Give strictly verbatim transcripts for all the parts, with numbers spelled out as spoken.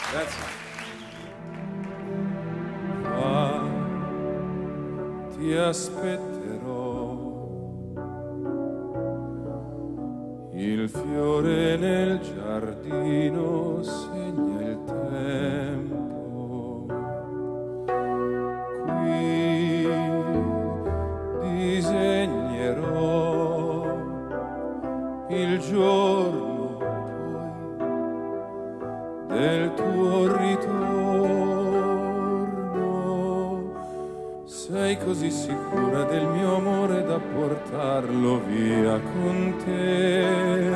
Grazie. Va, ti aspetterò, il fiore nel giardino segna il tempo, qui disegnerò il giorno del tuo ritorno. Sei così sicura del mio amore da portarlo via con te,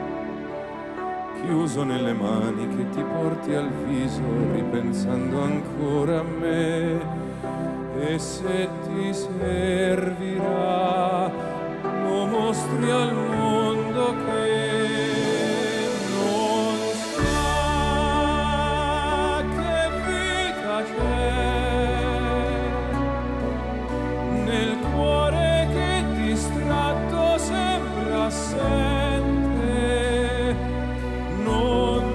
chiuso nelle mani che ti porti al viso ripensando ancora a me. E se ti servirà lo mostri al mondo che assente, non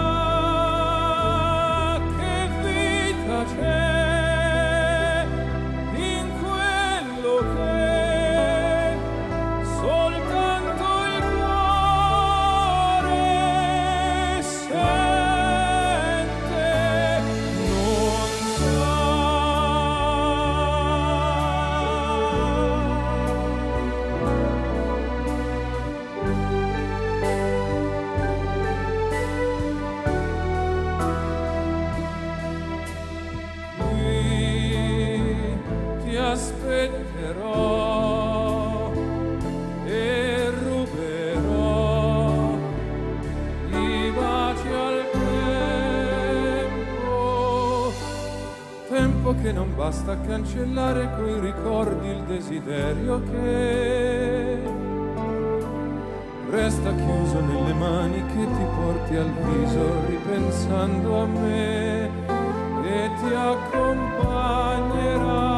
sa che vita c'è in quello che soltanto il cuore sente, non sa. Aspetterò e ruberò i baci al tempo, tempo che non basta a cancellare coi ricordi il desiderio che resta chiuso nelle mani che ti porti al viso ripensando a me e ti accompagnerà